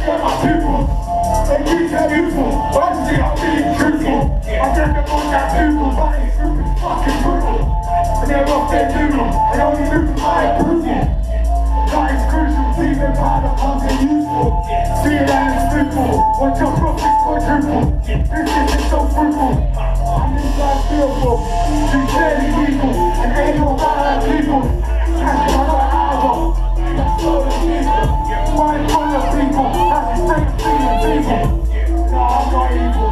share my people. They keep that beautiful. Honestly, I'm being truthful. I get them on that Google, but it's stupid fucking brutal. And they're off their noodle, and only move my approval. That is crucial, even powder comes in useful. See it and it's fruitful. Watch your profits quadruple. Business is so fruitful. I'm inside fearful. You fairly equal, and ain't no bad people. Cash my life out of them. That's all the people. Mind full of people. That's the same feeling people. No, I'm not evil.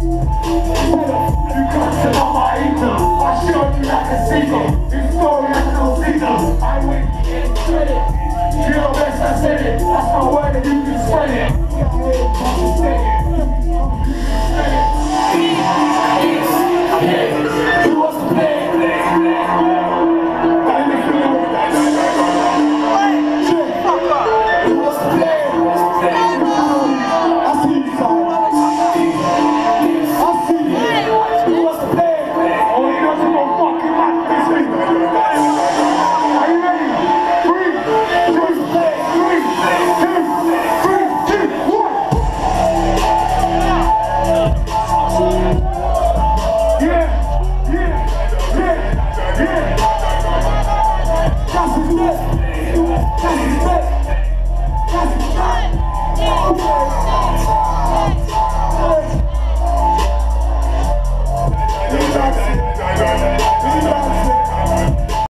You can't tell I'm my equal. I show you like a seagull. This story has no season. I win in credit. You know best I said it. That's my word and you can spread it. Who wants to play?